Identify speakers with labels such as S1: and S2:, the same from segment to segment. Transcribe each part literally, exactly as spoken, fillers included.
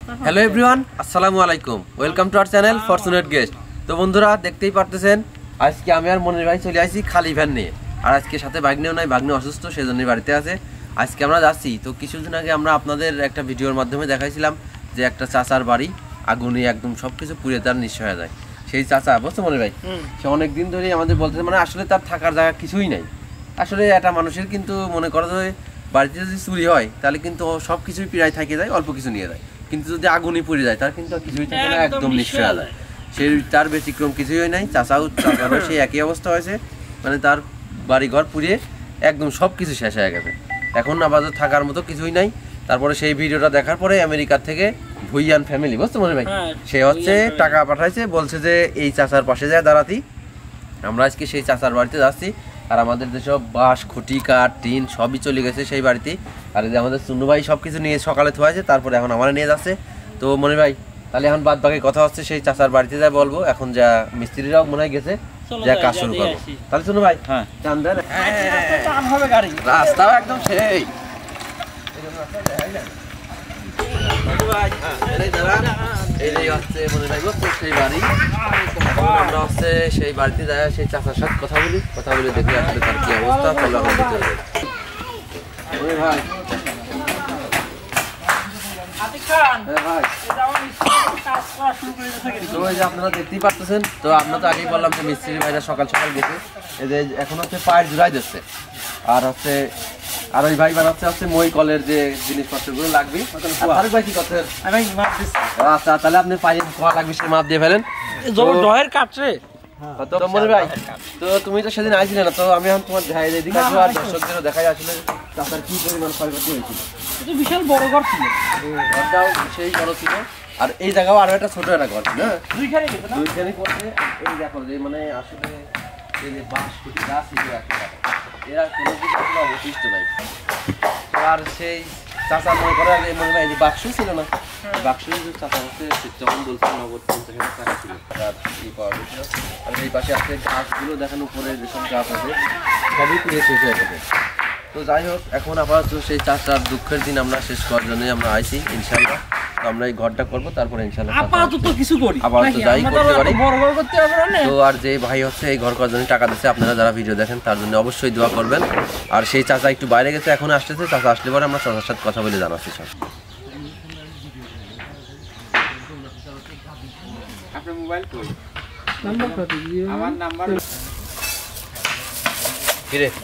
S1: Hello everyone, আসসালামু আলাইকুম। Welcome to our channel fortunate guest. তো বন্ধুরা, দেখতেই পারতেছেন আজকে আমি আর মনির ভাই চলে আসি খালি ভ্যান নিয়ে। আর আজকে সাথে ভাগ্নেও নাই, ভাগ্নে অসুস্থ, সেই জন্যই বাড়িতে আছে। আজকে আমরা যাচ্ছি। তো কিছুদিন আগে আমরা আপনাদের একটা ভিডিওর মাধ্যমে দেখাইছিলাম যে একটা চাচার বাড়ি আগুনে একদম সব কিছু পুড়ে তার নিঃস্ব হয়ে যায়। সেই চাচা, বুঝছো মনির ভাই, সে অনেক দিন ধরেই আমাদের বলতে, মানে আসলে তার থাকার জায়গা কিছুই নাই। আসলে একটা মানুষের কিন্তু মনে করা যায় বাড়িতে যদি চুরি হয় তাহলে কিন্তু সব কিছুই প্রায় থেকে যায়, অল্প কিছু নিয়ে যায়। কিন্তু যদি আগুনই পুড়ে যায় তার কিন্তু কিছুই থাকে না, একদম নিঃস্ব হয়ে যায়। সেই তার ব্যতিক্রম কিছুই হয় নাই। চাচাও চাচারও সেই একই অবস্থা হয়েছে, মানে তার বাড়ি ঘর পুড়িয়ে একদম সব কিছু শেষ হয়ে গেছে। এখন আপাতত থাকার মতো কিছুই নাই। তারপরে সেই ভিডিওটা দেখার পরে আমেরিকার থেকে ভুইয়ান ফ্যামিলি, বুঝতে মনে ভাই, সে হচ্ছে টাকা পাঠাইছে, বলছে যে এই চাচার পাশে যায় দাঁড়াতি। আমরা আজকে সেই চাচার বাড়িতে যাচ্ছি। আর আমাদের যেসব বাঁশ, খুঁটি, কাঠ, টিন সবই চলে গেছে সেই বাড়িতে। আর এই যে আমাদের সুনু ভাই সব কিছু নিয়ে সকালে থোয়াছে, তারপরে এখন আমার নিয়ে যাচ্ছে। তো মনে ভাই, তাহলে এখন বাদ বাকি কথা হচ্ছে সেই চাচার বাড়িতে যা বলবো। এখন যা মিস্ত্রিরাও মনে হয় গেছে, যা কাজ শুরু করবো। তাহলে সুনু ভাই, হ্যাঁ চান দেন, রাস্তাও একদম সেই আমরা হচ্ছে সেই বাড়িতে যাই, সেই চাচার সাথে কথা বলি, কথা বলে দেখি আসলে তার কি অবস্থা। তাহলে আমরা ভিতরে যাই। ভাই আপনারা দেখতেই পারতেছেন। তো আপনারা তো আগেই বললাম যে মিস্ত্রি ভাইরা সকাল সকাল গেছে। এই যে এখন হচ্ছে পায়ের জোড়াই দিচ্ছে। আর হচ্ছে আর ওই ভাই বানাচ্ছে হচ্ছে মই কলের যে জিনিসপত্রগুলো লাগবে। আরেক ভাই কি করছেন? আচ্ছা, তাহলে আপনি পায়ে খোয়া লাগবে সে মাপ দিয়ে ফেলেন। তো তুমি তো সেদিন আইছিলে না, তো আমি এখন তোমার দেখাই দিকে আসবো আর দর্শকদেরও দেখাই আসলে চাচার কি পরিমাণ ক্ষয়ক্ষতি হয়েছিল। বিশাল বড় ঘর ছিল, ঘরটাও সেই বড় ছিল। আর এই জায়গাও আরো একটা ছোট একটা ঘর ছিল, দুইখানে দুইখানে করছে। এই দেখো যে মানে আসলে এই যে বাঁশ খুঁটি গাছ ছিল এরা কোনো কিছু অবশিষ্ট নাই। আর সেই চাচা মনে করে আগে মনে হয় যে বাক্সই ছিল না, বাক্স চাচা হচ্ছে যখন বলছে নগদ পঞ্চাশ হাজার টাকা ছিল তার ই পাওয়া গেছিল। আর এই পাশে আসলে গাছগুলো দেখেন, উপরে যেসব গাছ আছে সবই পুড়ে শেষ হয়ে গেছে। তো যাই হোক, এখন আপাতত সেই চাচার দুঃখের দিন আমরা শেষ করার জন্যই আমরা আইছি ইনশাল্লাহ। তো আমরা এই ঘরটা করবো, তারপরে ইনশাল্লাহ আপাতত কিছু করি, আপাতত যাই করতে পারি। তো আর যে ভাই হচ্ছে এই ঘর করার জন্য টাকা দিচ্ছে, আপনারা যারা ভিডিও দেখেন তার জন্য অবশ্যই দোয়া করবেন। আর সেই চাচা একটু বাইরে গেছে, এখন আসতেছে। চাচা আসলে পরে আমরা চাচার সাথে কথা বলে জানাচ্ছি সব। আপনার মোবাইল কই? নাম্বার কত? আমার নাম্বার কি রে?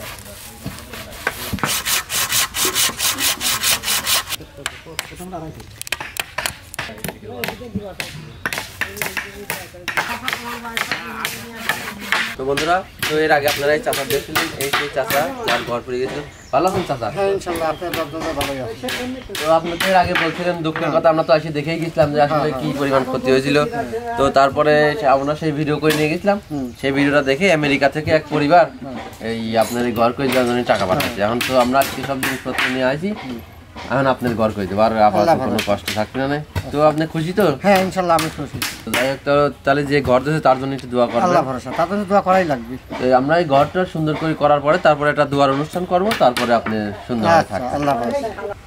S1: তো বন্ধুরা, তো এর আগে আপনারা এই চাচা দেখছিলেন, এই সেই চাচা যার ঘর পড়ে গেছিল। ভালো আছেন চাচা? হ্যাঁ ইনশাআল্লাহ, আপনার দাদা ভালোই আছে। তো আপনাদের আগে বলছিলেন দুঃখের কথা, আমরা তো এসে দেখেই গেছিলাম যে আসলে কি পরিমাণ ক্ষতি হয়েছিল। তো তারপরে আমরা সেই ভিডিও করে নিয়ে গেছিলাম। সেই ভিডিওটা দেখে আমেরিকা থেকে এক পরিবার এই আপনার এই ঘর করে দেওয়ার জন্য টাকা পাঠাচ্ছে। এখন তো আমরা আজকে সব জিনিসপত্র নিয়ে আসি, এখন আপনার ঘর করে দেবো, আর আপনার কোনো কষ্ট থাকবে না। তো আপনি খুশি তো? হ্যাঁ ইনশাআল্লাহ আমি খুশি। যাই হোক, তো তাহলে যে ঘর দিয়েছে তার জন্য একটু দোয়া করবেন। আল্লাহ ভরসা, তার জন্য দোয়া করাই লাগবে। তো আমরা এই ঘরটা সুন্দর করে করার পরে তারপরে একটা দোয়ার অনুষ্ঠান করব, তারপরে আপনি সুন্দরভাবে থাকবেন। আল্লাহ ভরসা।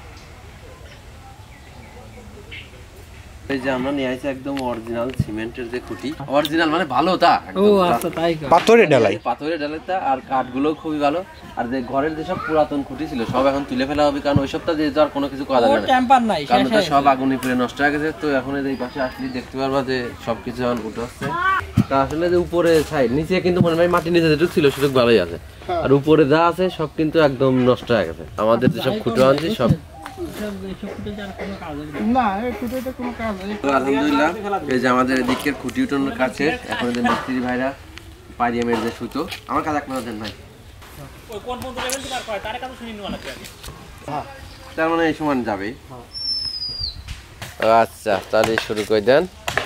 S1: এই যে আমরা নিয়ে আইছি একদম অরিজিনাল সিমেন্টের যে খুঁটি, অরিজিনাল মানে ভালো তা একদম। ও আচ্ছা, তাই পাথরের ঢালাই, পাথরের ঢালাইটা। আর কাঠগুলো খুবই ভালো। আর যে ঘরের যেসব পুরাতন খুঁটি ছিল সব এখন তুলে ফেলা হবে, কারণ ওইসবটা যে আর কোনো কিছু করা যাবে না, টেম্পার নাই, কারণ ওটা সব আগুনে পুড়ে নষ্ট হয়ে গেছে। তো এখন এই পাশে আসলে দেখতে পারবা যে সবকিছু এখন উঠে আসছে। তা আসলে যে উপরে সাইড, নিচে কিন্তু মনে হয় মাটির নিচে যেটুকু ছিল সেটুকু ভালোই আছে, আর উপরে যা আছে সব কিন্তু একদম নষ্ট হয়ে গেছে। আমাদের যেসব খুঁটো আনছি সব আলহামদুলিল্লাহ। এই যে আমাদের এদিকের খুঁটি উঠানোর কাছে এখন যে মিস্ত্রি ভাইরা পাইরিয়ামের যে সুতো, আমার কাছে আপনারা দেন ভাই, তার মানে এই সমান যাবে। আচ্ছা, তাহলে শুরু করে দেন।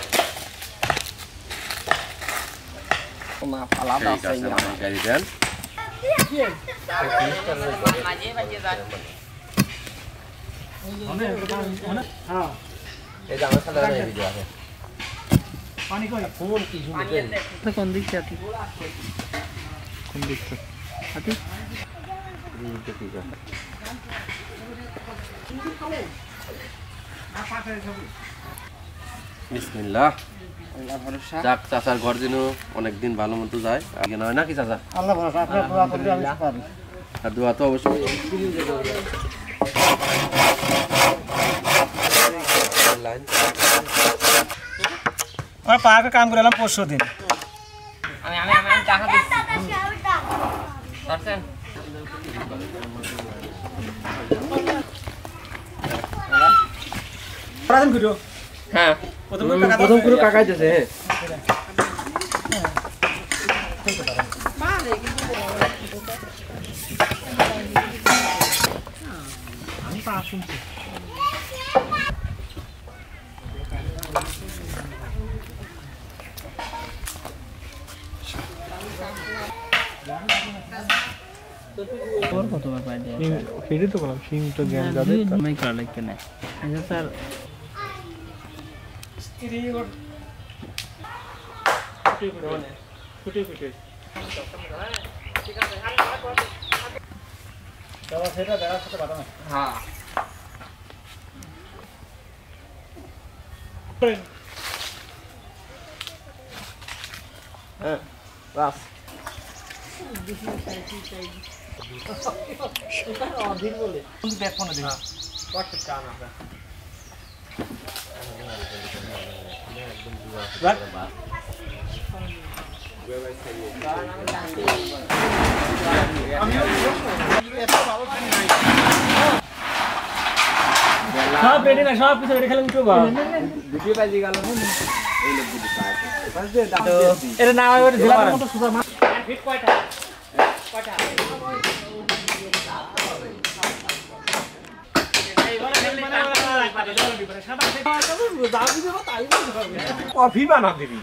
S1: গাড়ি দেন। এই যে আমার সাথে ভিডিও আছে। পানি কই? ফোন কি শুনছেন? কোন দিক থেকে? কোন দিক থেকে? আতি? এই তো ঠিক আছে। বিসমিল্লাহ। যাক চাচার ঘর যেন অনেকদিন ভালো মতো যায় আগে নয় নাকি চাচা?
S2: আল্লাহ ভরসা, আপনার দোয়া করলে আমি পারি।
S1: আর দোয়া তো অবশ্যই।
S2: আমার পাকে কাম করে এলাম পরশু দিন।
S3: আমি আমি আমি টাকা দিচ্ছি পারছেন
S2: প্রথম ভিডিও
S3: হ্যাঁ
S2: প্রথম
S1: প্রথম পুরো কাকাই দিয়েছে। হ্যাঁ
S2: আমি পা শুনছি।
S3: তোর কত বার পাই দে
S2: ফিরে তো বললাম সিং তো জ্ঞান যাবে
S3: আমি করা লাগবে না আচ্ছা স্যার
S2: ফুটে ফুটে ঠিক আছে দাদা সেটা দেওয়ার সাথে বাধা না।
S3: হ্যাঁ
S1: হ্যাঁ বাস
S2: অধিক বলে দেখো না দেখো কত কান আছে সব রেডি না সব কিছু রেডি খেলে উঠো বা ভিডিও বাজি গেল এই লোক দিদি তো এটা না ওই জেলার মতো সুদা মাছ ফিট কয়টা কয়টা কফি বানা দিবি।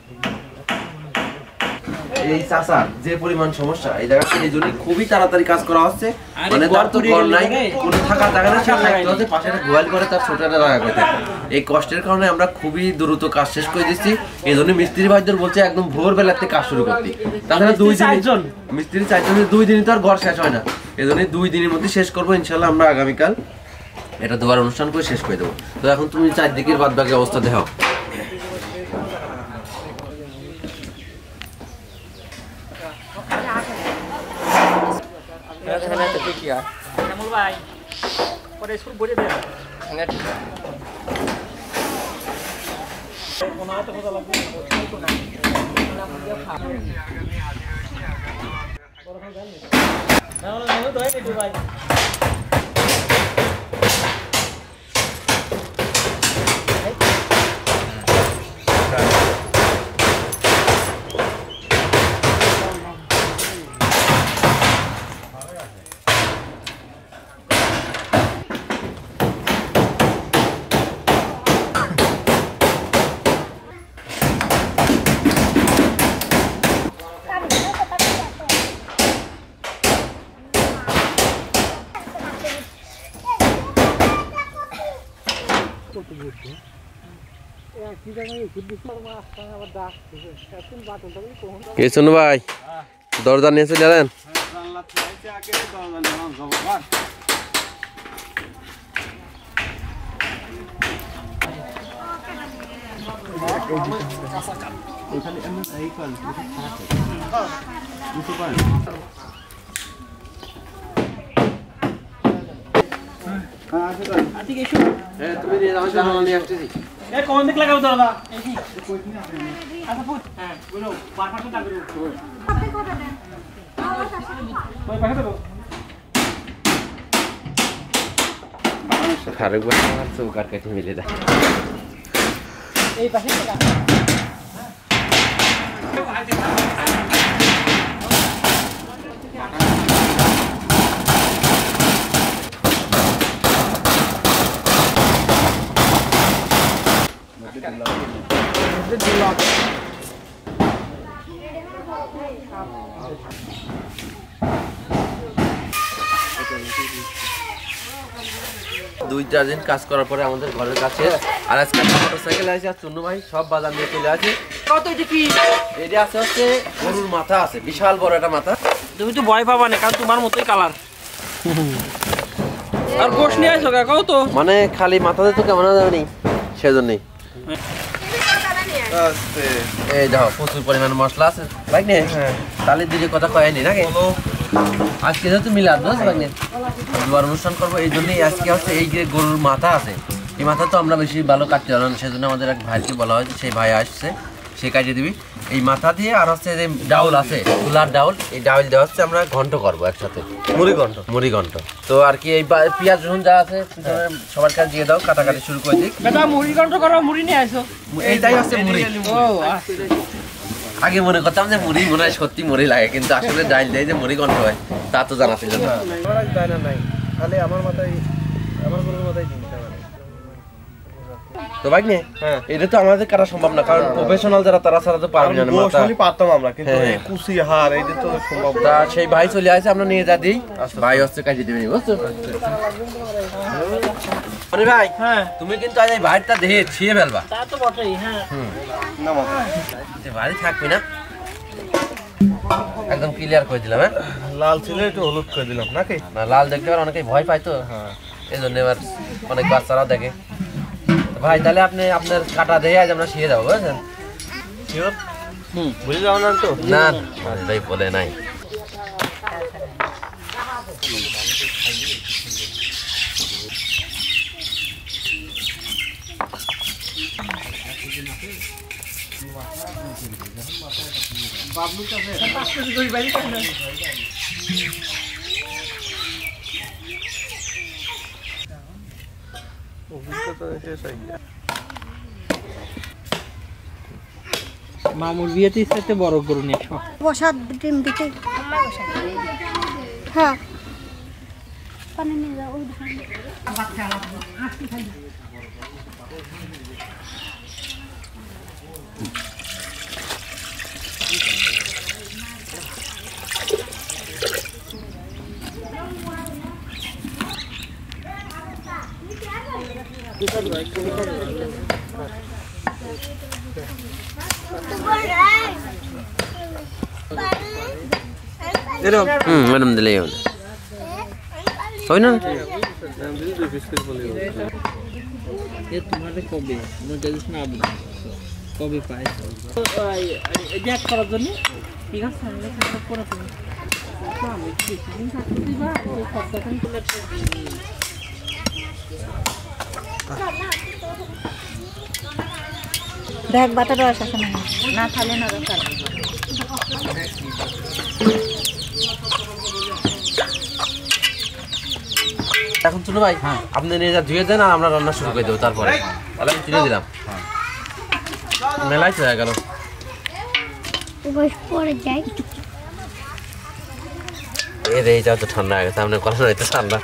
S1: এই চাচা যে পরিমাণ সমস্যা এই জায়গাতে এই জন্য খুবই তাড়াতাড়ি কাজ করা হচ্ছে। মানে তার তো ঘর নাই, কোনো থাকার জায়গা না, সে থাকতে হচ্ছে পাশে একটা গোয়াল করে তার ছোট একটা জায়গা করে। এই কষ্টের কারণে আমরা খুবই দ্রুত কাজ শেষ করে দিচ্ছি। এই জন্য মিস্ত্রি ভাইদের বলছে একদম ভোরবেলাতে কাজ শুরু করতে। তাছাড়া দুই দিন মিস্ত্রি চারজন দুই দিনই তো আর ঘর শেষ হয় না। এই জন্য দুই দিনের মধ্যে শেষ করবো ইনশাল্লাহ। আমরা আগামীকাল এটা দুবার অনুষ্ঠান করে শেষ করে দেবো। তো এখন তুমি চারদিকের বাদ বাকি অবস্থা দেখো। শোনো ভাই, দরজা নিয়ে চলে যাবেন। তুমি নিয়ে যাও, জানালা নিয়ে আসতেছি।
S2: এ কোন দিক লাগাও দাদা? এই কি আচ্ছা ফুট হ্যাঁ বলো বার পাশে দাও করো আপনি কোথা দেন আমার কাছে ওই পাশে দাও
S1: আরেক বার আমার চৌকার কাছে মিলে যায়।
S2: এই পাশে লাগা
S1: দুই চার দিন কাজ করার পরে আমাদের ঘরের কাছে আর আজকে মোটরসাইকেল আছে আর চুন্নু ভাই সব বাজার নিয়ে চলে আছে।
S3: কত এটা কি?
S1: এটা আছে হচ্ছে গরুর মাথা আছে, বিশাল বড় একটা মাথা।
S3: তুমি তো ভয় পাবা না, কারণ তোমার মতোই কালার। আর গোশ নিয়ে আসো কাকাও তো
S1: মানে খালি মাথাতে তো কেমন জানি সেজন্যই এই দেখো প্রচুর পরিমাণ মশলা আছে ভাগ্নে। তাহলে দিদি কথা কয়নি নাকি আজকে যেহেতু মিলাদ বুঝছো ভাগ্নে দুবার অনুষ্ঠান করবো এই জন্যই আজকে হচ্ছে এই যে গরুর মাথা আছে এই মাথা তো আমরা বেশি ভালো কাটতে পারলাম না সেজন্য আমাদের এক ভাইকে বলা হয়েছে সেই ভাই আসছে সে কাটিয়ে দিবি এই মাথা দিয়ে। আর হচ্ছে যে ডাউল আছে তুলার ডাউল এই ডাউল দেওয়া হচ্ছে আমরা ঘন্ট করবো একসাথে মুড়ি ঘন্ট মুড়ি ঘন্ট। তো আর কি এই পেঁয়াজ রসুন যা আছে সবার কাছে দিয়ে দাও কাটাকাটি শুরু করে দিই।
S3: মুড়ি ঘন্ট করো মুড়ি নিয়ে আসো
S1: এইটাই হচ্ছে মুড়ি।
S3: ও
S1: আগে মনে করতাম যে মুড়ি মনে হয় সত্যি মুড়ি লাগে কিন্তু আসলে ডাইল দেয় যে মুড়ি ঘন্ট হয় তা তো জানা ছিল না।
S2: আমার মাথায় আমার গরুর মাথায়
S1: তো ভাগ্নে এটা তো আমাদের কাটা সম্ভব না কারণ প্রফেশনাল যারা তারা ছাড়া তো পারবে না।
S2: পারতাম আমরা কিন্তু কুচি হার এইটা তো সম্ভব
S1: তা সেই ভাই চলে আসে আমরা নিয়ে যা দিই ভাই হচ্ছে কাজে দিবেন বুঝছো মানে ভাই। হ্যাঁ তুমি কিন্তু আজ এই ভাইটা দেখে ছিয়ে ফেলবা
S3: তা তো বটেই। হ্যাঁ
S1: ভারী থাকবি না একদম ক্লিয়ার করে দিলাম। হ্যাঁ
S2: লাল ছিল একটু হলুদ করে দিলাম নাকি
S1: না লাল দেখতে পারে অনেকেই ভয় পায় তো এই জন্য এবার অনেক বাচ্চারাও দেখে। ভাই তাহলে আপনি আপনার কাটা দেখে আজ আমরা শিখে যাবো বুঝছেন
S2: বুঝে যাও না তো
S1: না ভাই বলে নাই
S3: মামুর বিয়েতে ইচ্ছাতে বড় গরু নিয়ে আসো
S4: বসার ডিম দিতে হ্যাঁ পানি নিয়ে যাও
S1: হুম ম্যাডাম দিলেই হবে হয় না
S3: তোমাদের কবে না কবে পাই দেখ করার জন্য ঠিক আছে
S4: ব্যাগ বাটা রস আছে না না থালে না দরকার
S1: এখন শুনো ভাই আপনি নিয়ে যা ধুয়ে দেন আর আমরা রান্না শুরু করে দেবো তারপরে তাহলে আমি তুলে দিলাম মেলাই তো হয়ে গেল
S4: পরে যাই
S1: এ রে যাও তো ঠান্ডা হয়ে গেছে আপনার কথা নয় তো ঠান্ডা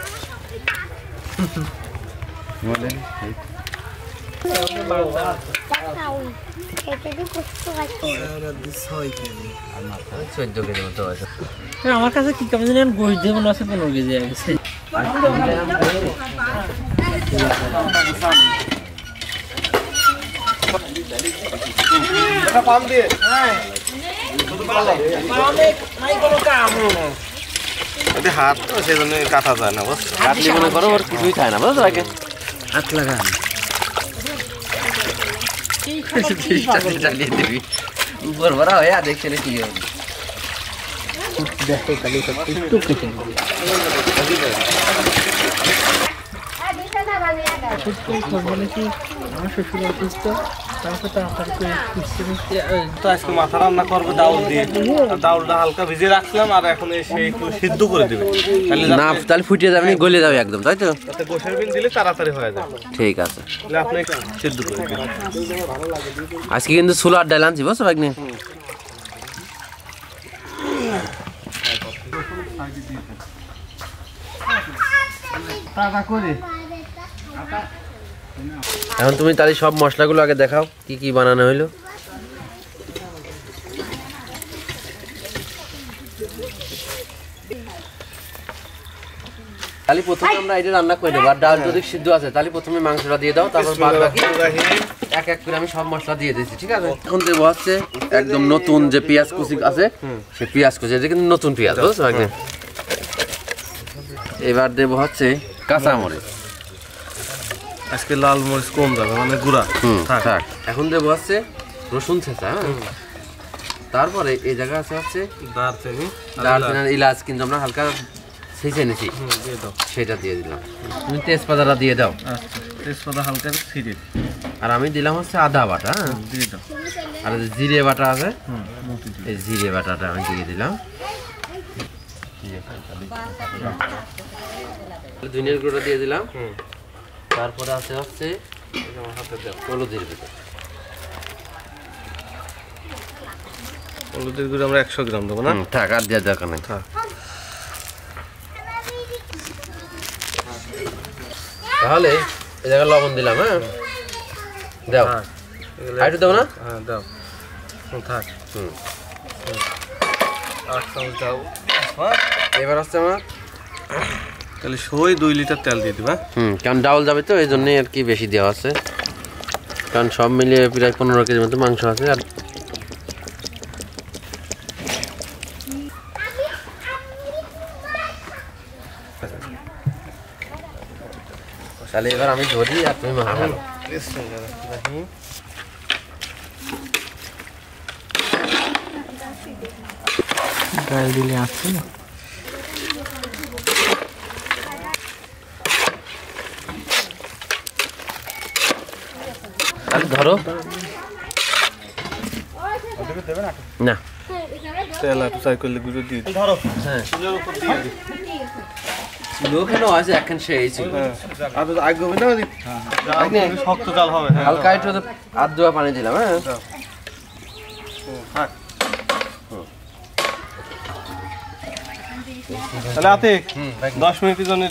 S1: চোদ্দ কেজি মতো আছে
S3: আমার কাছে কি কেমন জানি গোশ দিয়ে মনে আছে পনেরো কেজি হয়ে গেছে
S2: পাম দিয়ে হাত তো সেজন্য কাটা যায় না বুঝছো
S1: কাটলি মনে করো ওর কিছুই খায় না বুঝছো আগে হাত লাগা চালিয়ে দিবি উপর ভরা হয়ে দেখছে কি হবে
S3: দেখো তাহলে একটু কেটে আমার শ্বশুর অসুস্থ
S2: তো আজকে মাথা রান্না করবো ডাউল দিয়ে ডাউলটা হালকা ভিজে রাখলাম আর এখন এসে একটু সিদ্ধ করে দেবে
S1: না তাহলে ফুটিয়ে যাবে গলে যাবে একদম তাই তো
S2: তাতে গোশের বিন দিলে তাড়াতাড়ি হয়ে যাবে
S1: ঠিক আছে
S2: তাহলে আপনি সিদ্ধ করে দিন
S1: আজকে কিন্তু ছোলার ডাল আনছি বুঝছো ভাগ্নে এখন তুমি তাহলে সব মশলাগুলো আগে দেখাও কি কি বানানো হইলো তাহলে প্রথমে আমরা এটা রান্না করে দেবো আর ডাল যদি সিদ্ধ আছে তাহলে প্রথমে মাংসটা দিয়ে দাও তারপর বাদ বাকি এক এক করে আমি সব মশলা দিয়ে দিয়েছি ঠিক আছে এখন দেবো হচ্ছে একদম নতুন যে পেঁয়াজ কুচি আছে সে পেঁয়াজ কুচি এটা কিন্তু নতুন পেঁয়াজ বুঝছো এবার দেবো হচ্ছে কাঁচা মরিচ
S5: আজকে লাল মরিচ কম যাবে মানে গুঁড়া
S1: হুম থাক এখন দেবো হচ্ছে রসুন ছেঁচা তারপরে এই জায়গা আছে হচ্ছে
S5: দারচিনি
S1: দারচিনি আর এলাচ কিন্তু আমরা হালকা ছেঁচে নিছি
S5: দিয়ে দাও
S1: সেটা দিয়ে দিলাম তুমি তেজপাতাটা দিয়ে দাও
S5: আচ্ছা তেজপাতা হালকা ছিঁড়ে
S1: আর আমি দিলাম হচ্ছে আদা বাটা
S5: দিয়ে দাও
S1: আর জিরে বাটা আছে
S5: হুম
S1: এই জিরে বাটাটা আমি দিয়ে দিলাম ধনিয়ার গুঁড়োটা দিয়ে দিলাম তারপরে আছে হচ্ছে হলুদের ভিতর
S5: হলুদের গুঁড়ো আমরা একশো গ্রাম দেবো না
S1: থাক আর দেওয়ার দরকার নেই তাহলে এই জায়গায় লবণ দিলাম হ্যাঁ দাও আইটু দাও না
S5: হ্যাঁ দাও থাক
S1: হুম
S5: আট চামচ দাও
S1: এবার হচ্ছে আমার
S5: তাহলে সই দুই লিটার তেল দিয়ে দিবা
S1: হুম কারণ ডাউল যাবে তো এই জন্যই আর কি বেশি দেওয়া আছে কারণ সব মিলিয়ে প্রায় পনেরো কেজির মতো মাংস আছে আর তাহলে এবার আমি ধরি আর তুমি মাখালো
S3: গায়ে দিলে আসছে না
S1: তাহলে ধরো না
S5: তেল একটু চাই করলে গুঁড়ো দিয়ে দিই
S1: ধরো হ্যাঁ লোকেরও আছে এখন সেই ছিল
S5: আর তো আগে হবে না শক্ত জাল হবে
S1: হালকা একটু আধ দোয়া পানি দিলাম হ্যাঁ
S5: তাহলে আতে দশ মিনিটের জন্য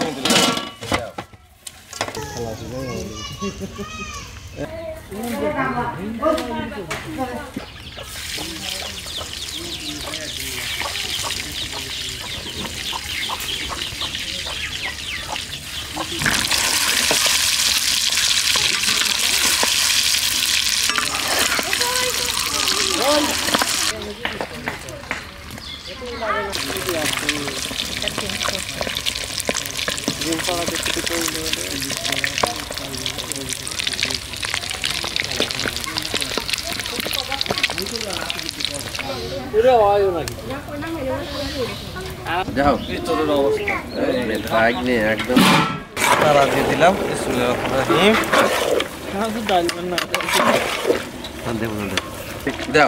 S1: যাও
S5: পিস্তলের অবস্থা
S1: লাইক নে একদম
S5: তারা দিয়ে দিলাম বিসমিল্লাহির রহমানির রহিম
S1: দেখুন দাও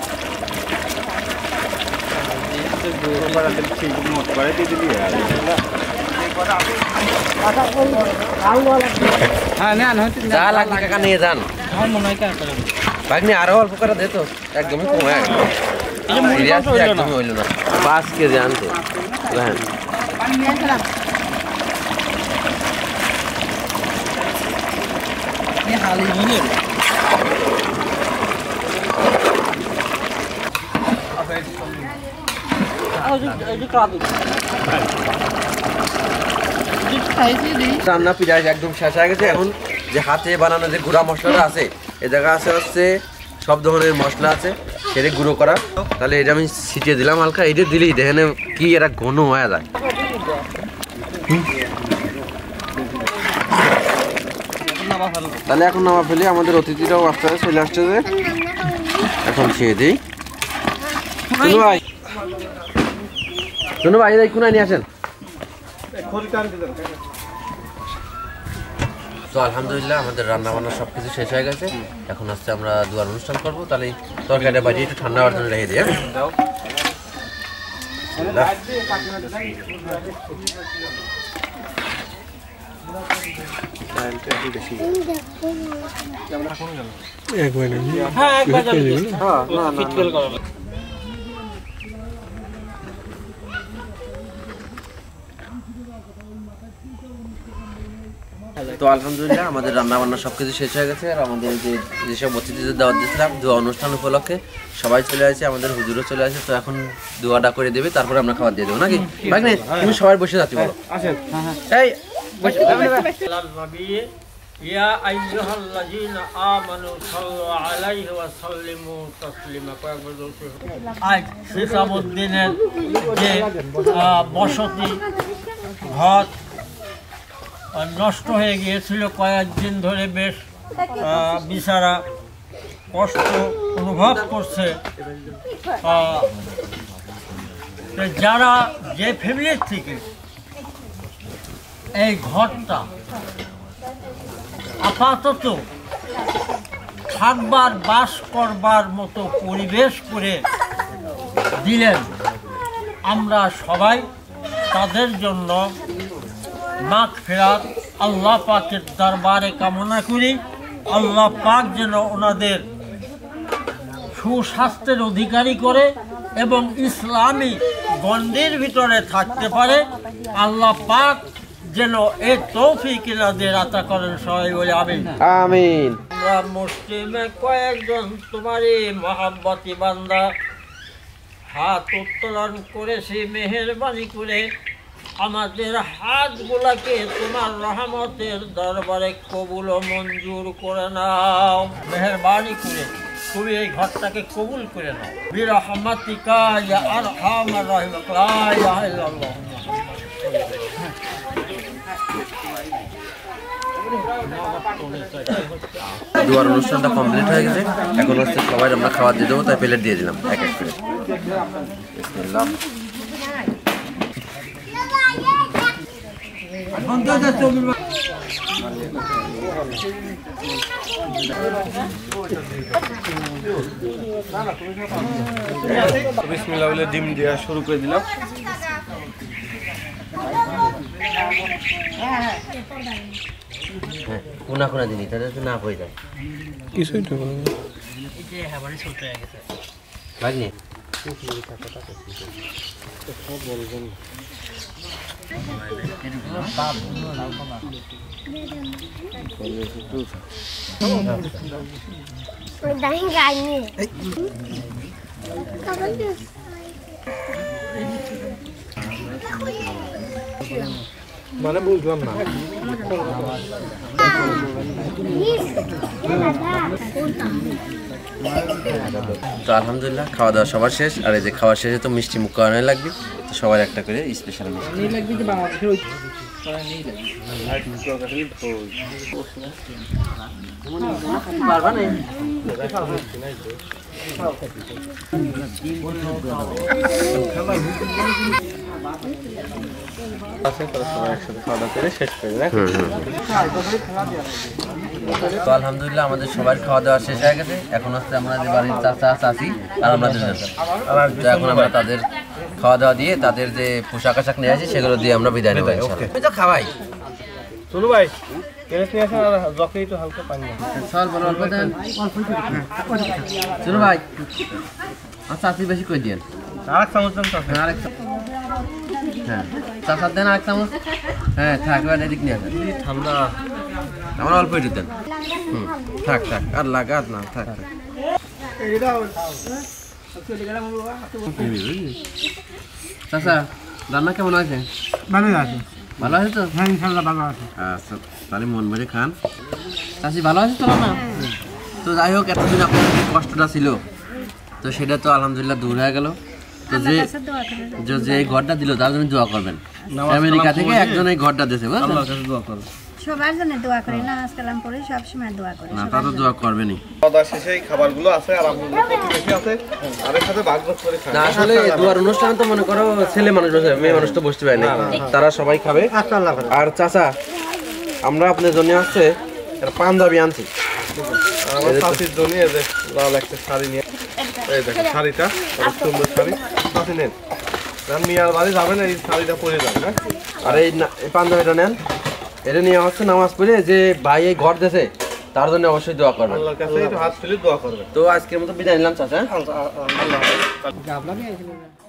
S1: যা লাগবে কাকা নিয়ে যান
S3: আমার মনে হয় কাকা
S1: ভাগ্নি আরো অল্প করে দে তো একদমই কমে একদমই হইল না পাঁচ কেজি আনতে হ্যাঁ
S3: হালি মনে
S1: রান্না পিঁয়াজ একদম শেষ হয়ে গেছে এখন যে হাতে বানানো যে গুঁড়া মশলাটা আছে এ জায়গা আছে হচ্ছে সব ধরনের মশলা আছে সেটা গুঁড়ো করা তাহলে এটা আমি ছিটিয়ে দিলাম হালকা এটা দিলেই দেখেন কি এটা ঘন হয়ে যায় তাহলে এখন নামা ফেলে আমাদের অতিথিরাও আস্তে আস্তে চলে আসছে যে এখন খেয়ে দিই শুনু ভাই শুনু ভাই এই কোনায় নিয়ে আসেন তো আলহামদুলিল্লাহ আমাদের রান্না বান্না সব কিছু শেষ হয়ে গেছে এখন আসছে আমরা দুয়ার অনুষ্ঠান করবো তাহলে তরকারিটা বাড়ি একটু ঠান্ডা হওয়ার জন্য রেখে দিই
S3: হ্যাঁ একবার যাবে হ্যাঁ না ফিটকেল করা
S1: তো আলহামদুলিল্লাহ আমাদের রান্না বান্না সবকিছু শেষ হয়ে গেছে আর আমাদের যে যেসব অতিথিদের দাওয়াত দিয়েছিলাম দোয়া অনুষ্ঠান উপলক্ষে সবাই চলে আসে আমাদের হুজুরও চলে আসে তো এখন দোয়াটা করে দেবে তারপরে আমরা খাবার দিয়ে দেবো নাকি ভাগ্নে তুমি সবাই বসে যাচ্ছি বলো এই বসে
S2: ইয়া আইয়ুহাল্লাযীনা আমানু সাল্লু আলাইহি ওয়া সাল্লিমু তাসলিমা আজ শিখাবুদ্দিনের যে বসতি ঘর
S3: নষ্ট হয়ে গিয়েছিল কয়েকদিন ধরে বেশ বিচারা কষ্ট অনুভব করছে। যারা যে ফ্যামিলির থেকে এই ঘরটা আপাতত থাকবার বাস করবার মতো পরিবেশ করে দিলেন, আমরা সবাই তাদের জন্য মাগফিরাত আল্লাহ পাকের দরবারে কামনা করি। আল্লাহ পাক যেন ওনাদের সুস্বাস্থ্যের অধিকারী করে এবং ইসলামী গণ্ডির ভিতরে থাকতে পারে। আল্লাহ পাক যেন এই তৌফিক এনাদের আতা করেন, সবাই বলে আমিন
S1: আমিন।
S3: আমরা মুসলিমে কয়েকজন তোমারই মহাব্বতী বান্দা হাত উত্তোলন করেছি, মেহেরবানি করে আমাদের হাতগুলাকে তোমার রহমতের দরবারে কবুল ও মঞ্জুর করে নাও। মেহেরবানি করে তুমি এই ঘরটাকে কবুল করে নাও। বিরহমাতিকা ইয়া আরহামার রাহিম, লা ইলাহা ইল্লাল্লাহ।
S1: দুয়ার অনুষ্ঠানটা কমপ্লিট হয়ে গেছে, এখন হচ্ছে সবাই আমরা খাবার দিয়ে দেবো, তাই প্লেট দিয়ে দিলাম এক এক প্লেট। বিসমিল্লাহ।
S5: বিসমিল্লাহ বলে ডিম দেওয়া শুরু করে দিলাম।
S1: কোনা কোনা দিনই তাদের তো না হয়ে যায়
S5: কিছুই তো
S1: ভাগ্নে।
S5: মানে বুঝলাম না।
S1: তো আলহামদুলিল্লাহ খাওয়া দাওয়া সবার শেষ, আর এই যে খাওয়ার শেষে তো মিষ্টি মুখ করানোই লাগবে, তো সবার একটা করে স্পেশাল মিষ্টি তো আলহামদুলিল্লাহ আমাদের সবার খাওয়া দাওয়া শেষ হয়ে গেছে। এখন হচ্ছে আমাদের বাড়ির চাচা চাচি আর আমরা দুজন, তো এখন আমরা তাদের খাওয়া দাওয়া দিয়ে তাদের যে পোশাক আশাক নিয়ে আসি সেগুলো দিয়ে আমরা বিদায় নেবো। আমি তো খাওয়াই
S5: চলো ভাই, জকে একটু হালকা পানি
S1: চলো ভাই, আচ্ছা চাচি বেশি করে দিয়েন,
S5: আরেক চামচ আরেক
S1: হ্যাঁ চাচার দেন আরেক চামচ। হ্যাঁ থাক, এবার এদিক নিয়ে আসেন,
S5: ঠান্ডা
S1: আমার অল্প একটু দেন। হুম থাক থাক, আর লাগাত না, থাক থাক। চাচা রান্না কেমন আছে?
S2: ভালো আছে,
S1: ভালো আছে তো?
S2: হ্যাঁ ইনশাআল্লাহ ভালো আছে।
S1: আচ্ছা তাহলে মন ভরে খান। চাচি ভালো আছে তো রান্না? তো যাই হোক, এতদিন আপনার যে কষ্টটা ছিল তো সেটা তো আলহামদুলিল্লাহ দূর হয়ে গেল। তো যে যে ঘরটা দিল তার জন্য দোয়া করবেন। আমেরিকা থেকে একজন এই ঘরটা দিয়েছে, বুঝলেন?
S5: দোয়া করো।
S4: সবার জন্য দোয়া করি, নামাজ কালাম পড়ি, সব সময় দোয়া করি।
S1: না তা তো দোয়া করবেনই।
S5: খাওয়া দাওয়া শেষে এই খাবারগুলো আছে আর আপনাদের প্রতিবেশী আছে, আরেক সাথে ভাগ ভাগ করে খান।
S1: না আসলে দুয়ার অনুষ্ঠান তো মনে করো ছেলে মানুষ বসে, মেয়ে মানুষ তো বসতে পারে না, তারা সবাই খাবে। আর চাচা আমরা আপনার জন্য আছে একটা পাঞ্জাবি আনছি
S5: আমার শাশুড়ির জন্য এই যে লাল একটা শাড়ি নিয়ে, এই দেখেন শাড়িটা অনেক সুন্দর শাড়ি, শাড়ি নেন। যখন মিয়ার বাড়ি যাবেন এই শাড়িটা পরে যাবেন। হ্যাঁ,
S1: আর এই না- এই পাঞ্জাবিটা নেন, এটা নিয়ে হচ্ছে নামাজ পড়ে যে ভাই এই ঘর দিয়েছে তার জন্য অবশ্যই দোয়া করবেন।
S5: আল্লাহর কাছে একটু হাত তুলে দোয়া করবেন।
S1: তো আজকের মতো বিদায় নিলাম চাচা।
S5: আল্লাহ আল্লাহ